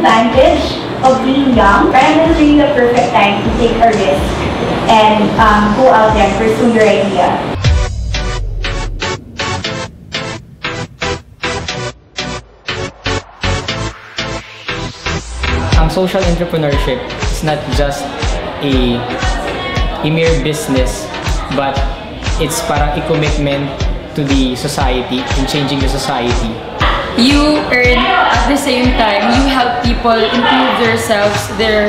advantage of being young. Parang this is really the perfect time to take a risk and go out there and pursue your idea. Social entrepreneurship is not just a mere business, but it's parang a commitment to the society, in changing the society. You earn at the same time, you help people improve themselves, their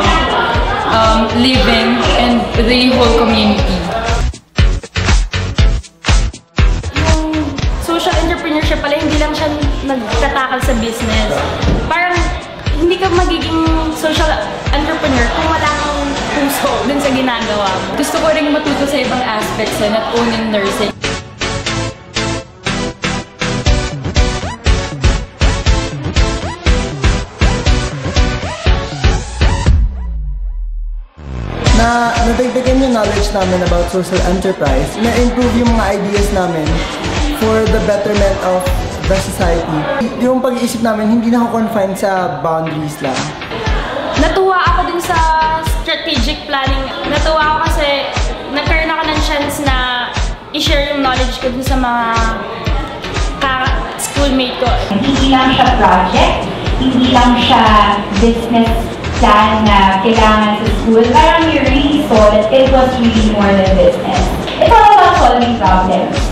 living, and the whole community. Yung social entrepreneurship pala, hindi lang siya nagtatakal sa business. Parang hindi ka magiging social entrepreneur kung wala kang puso dun sa ginagawa mo. Gusto ko rin matuto sa ibang aspects, not only nursing. Nadagdagan yung knowledge namin about social enterprise, na-improve yung mga ideas namin for the betterment of the society. Yung pag-iisip namin, hindi na confine sa boundaries lang. Natuwa ako din sa strategic planning. Natuwa ako kasi nagkaroon ako ng chance na i-share yung knowledge ko dun sa mga schoolmate ko. Hindi lang siya project, hindi lang siya business plan na kailangan sa school. Parang you really saw that it was really more than business. It's all about solving problems.